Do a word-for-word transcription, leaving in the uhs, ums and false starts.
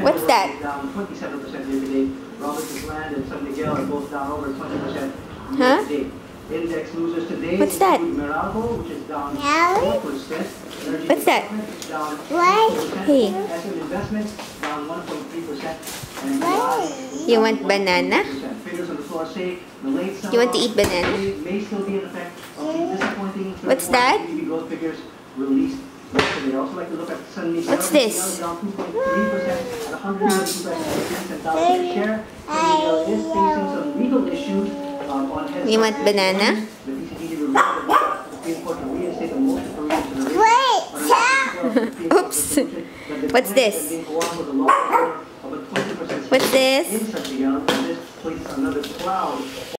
What's that? Down twenty-seven percent year to date. Robinson's Land and San Miguel are both down over twenty percent year to date. Index losers today. What's that? Meralco, which is down four percent. What's that? Down What? Hey. S M Investments down one point three percent. You want banana? Figures on the floor say the late You want to eat banana? may still be an effect of the disappointing What's that? G D P growth figures released yesterday. I also like to look at San Miguel. What's this? Down two point three percent at one hundred thirty-two dollars per share. San Miguel is facing some legal issues um, on heads. You want banana? The P C T D revealed that the Supreme Court to reinstate the motion for reconsideration. Oops. What's this? What's this? In San Miguel, and this places another cloud